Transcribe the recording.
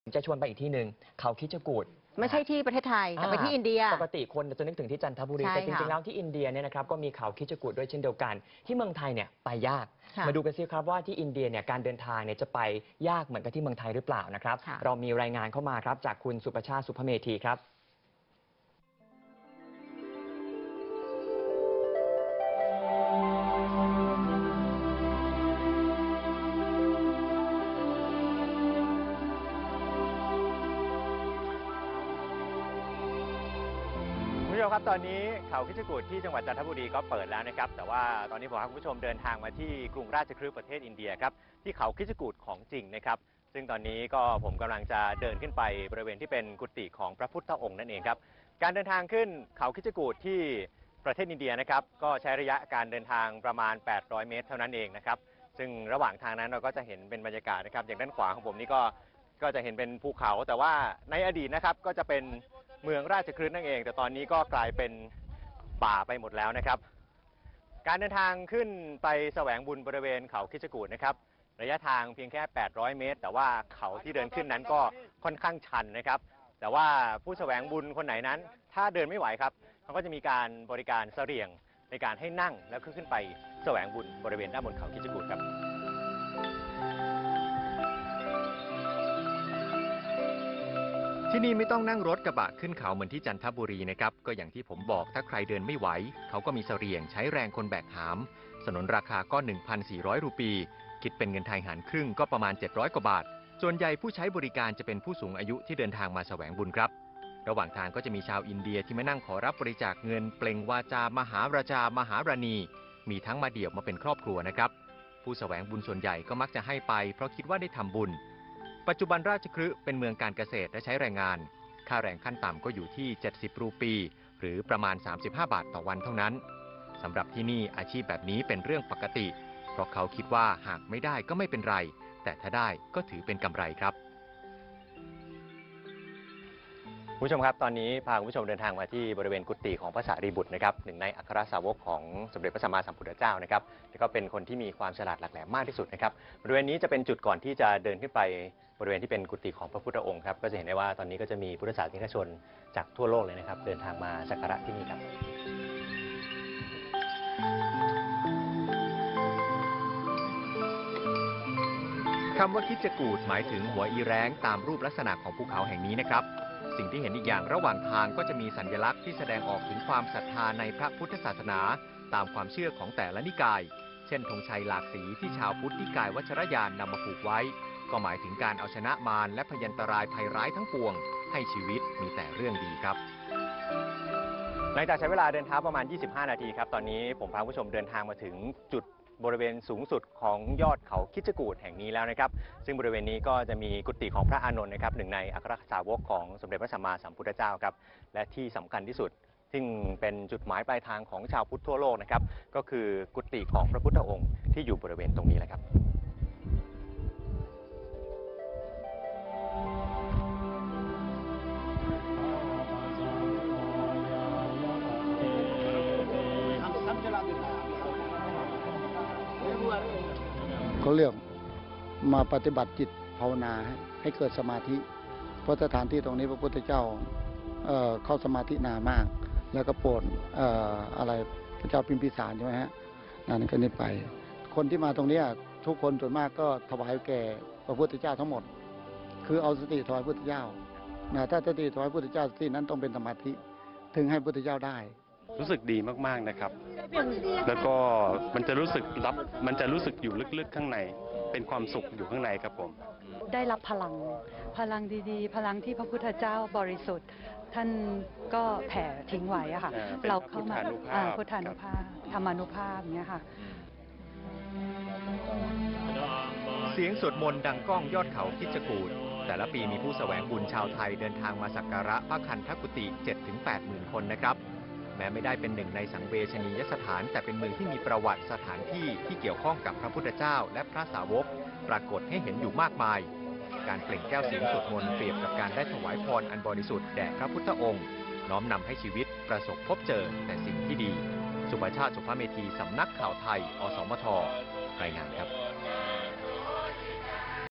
จะชวนไปอีกที่หนึ่งเขาคิดจกูฏไม่ใช่ที่ประเทศไทยแต่ไปที่อินเดียปกติคนจะนึกถึงที่จันทบุรีแต่จริงๆแล้วที่อินเดียเนี่ยนะครับก็มีเขาคิดจกูฏด้วยเช่นเดียวกันที่เมืองไทยเนี่ยไปยากมาดูกันซิครับว่าที่อินเดียเนี่ยการเดินทางเนี่ยจะไปยากเหมือนกับที่เมืองไทยหรือเปล่านะครับเรามีรายงานเข้ามาครับจากคุณสุประชาติสุภเมธีครับคุณผู้ชมครับตอนนี้เขาคิดจกูฏที่จังหวัดจันทบุรีก็เปิดแล้วนะครับแต่ว่าตอนนี้ผมพาคุณผู้ชมเดินทางมาที่กรุงราชคฤห์ประเทศอินเดียครับที่เขาคิดจกูฏของจริงนะครับซึ่งตอนนี้ก็ผมกำลังจะเดินขึ้นไปบริเวณที่เป็นกุฏิของพระพุทธองค์นั่นเองครับการเดินทางขึ้นเขาคิดจกูฏที่ประเทศอินเดียนะครับก็ใช้ระยะการเดินทางประมาณ800เมตรเท่านั้นเองนะครับซึ่งระหว่างทางนั้นเราก็จะเห็นเป็นบรรยากาศนะครับอย่างด้านขวาของผมนี่ก็จะเห็นเป็นภูเขาแต่ว่าในอดีตนะครับก็จะเป็นเมืองราชคฤห์นั่นเองแต่ตอนนี้ก็กลายเป็นป่าไปหมดแล้วนะครับการเดินทางขึ้นไปแสวงบุญบริเวณเขาคิดจกูฏนะครับระยะทางเพียงแค่800เมตรแต่ว่าเขาที่เดินขึ้นนั้นก็ค่อนข้างชันนะครับแต่ว่าผู้แสวงบุญคนไหนนั้นถ้าเดินไม่ไหวครับเขาก็จะมีการบริการเสลี่ยงในการให้นั่งแล้วขึ้นไปแสวงบุญบริเวณด้านบนเขาคิดจกูฏครับที่นี่ไม่ต้องนั่งรถกระบะขึ้นเขาเหมือนที่จันทบุรีนะครับก็อย่างที่ผมบอกถ้าใครเดินไม่ไหวเขาก็มีเสลี่ยงใช้แรงคนแบกหามสนนราคาก็ 1,400 รูปีคิดเป็นเงินไทยหารครึ่งก็ประมาณ700กว่าบาทส่วนใหญ่ผู้ใช้บริการจะเป็นผู้สูงอายุที่เดินทางมาแสวงบุญครับระหว่างทางก็จะมีชาวอินเดียที่มานั่งขอรับบริจาคเงินเปล่งวาจามหาราชามหาราณีมีทั้งมาเดี่ยวมาเป็นครอบครัวนะครับผู้แสวงบุญส่วนใหญ่ก็มักจะให้ไปเพราะคิดว่าได้ทำบุญปัจจุบันราชคฤห์เป็นเมืองการเกษตรและใช้แรงงานค่าแรงขั้นต่ำก็อยู่ที่70รูปีหรือประมาณ35บาทต่อวันเท่านั้นสำหรับที่นี่อาชีพแบบนี้เป็นเรื่องปกติเพราะเขาคิดว่าหากไม่ได้ก็ไม่เป็นไรแต่ถ้าได้ก็ถือเป็นกำไรครับคุณผู้ชมครับตอนนี้พาคุณผู้ชมเดินทางมาที่บริเวณกุฏิของพระสารีบุตรนะครับหนึ่งในอัครสาวกของสมเด็จพระสัมมาสัมพุทธเจ้านะครับแล้วก็เป็นคนที่มีความฉลาดหลักแหลมมากที่สุดนะครับบริเวณนี้จะเป็นจุดก่อนที่จะเดินขึ้นไปบริเวณที่เป็นกุฏิของพระพุทธองค์ครับก็จะเห็นได้ว่าตอนนี้ก็จะมีพุทธศาสนิกชนจากทั่วโลกเลยนะครับเดินทางมาสักการะที่นี่ครับคำว่าคิดจกูฏหมายถึงหัวอีแร้งตามรูปลักษณะของภูเขาแห่งนี้นะครับสิ่งที่เห็นอีกอย่างระหว่างทางก็จะมีสัญลักษณ์ที่แสดงออกถึงความศรัทธาในพระพุทธศาสนาตามความเชื่อของแต่ละนิกายเช่นธงชัยหลากสีที่ชาวพุทธนิกายวัชรยานนำมาผูกไว้ก็หมายถึงการเอาชนะมารและพยันตรายภัยร้ายทั้งปวงให้ชีวิตมีแต่เรื่องดีครับหลังจากใช้เวลาเดินเท้าประมาณ25นาทีครับตอนนี้ผมพาผู้ชมเดินทางมาถึงจุดบริเวณสูงสุดของยอดเขาคิดจกูฏแห่งนี้แล้วนะครับซึ่งบริเวณนี้ก็จะมีกุฏิของพระอานนท์นะครับหนึ่งในอัครสาวกของสมเด็จพระสัมมาสัมพุทธเจ้าครับและที่สำคัญที่สุดซึ่งเป็นจุดหมายปลายทางของชาวพุทธทั่วโลกนะครับก็คือกุฏิของพระพุทธองค์ที่อยู่บริเวณตรงนี้แหละครับเขาเรียกมาปฏิบัติจิตภาวนาให้เกิดสมาธิเพราะสถานที่ตรงนี้พระพุทธเจ้าเข้าสมาธินานมากแล้วก็โปรดอะไรพระเจ้าพิมพิสารใช่ไหมฮะนั่นก็นี่ไปคนที่มาตรงนี้ทุกคนส่วนมากก็ถวายแก่พระพุทธเจ้าทั้งหมดคือเอาสติถวายพระพุทธเจ้าถ้าสติถวายพระพุทธเจ้าสตินั้นต้องเป็นสมาธิถึงให้พระพุทธเจ้าได้รู้สึกดีมากๆนะครับแล้วก็มันจะรู้สึกอยู่ลึกๆข้างในเป็นความสุขอยู่ข้างในครับผมได้รับพลังดีๆพลังที่พระพุทธเจ้าบริสุทธิ์ท่านก็แผ่ทิ้งไว้อะค่ะเราเข้ามาพุทธานุภาพธรรมานุภาพอย่างเงี้ยค่ะเสียงสวดมนต์ดังก้องยอดเขาคิดจกูฏแต่ละปีมีผู้แสวงบุญชาวไทยเดินทางมาสักการะพระคันธกุฏิ 7-8 หมื่นคนนะครับแม้ไม่ได้เป็นหนึ่งในสังเวชนียสถานแต่เป็นเมืองที่มีประวัติสถานที่ที่เกี่ยวข้องกับพระพุทธเจ้าและพระสาวกปรากฏให้เห็นอยู่มากมายการเปล่งแก้วเสียงสวดมนต์เปรียบกับการได้ถวายพรอันบริสุทธิ์แด่พระพุทธองค์น้อมนำให้ชีวิตประสบพบเจอแต่สิ่งที่ดีสุภชาติสุภเมธีสำนักข่าวไทยอสมทรายงานครับ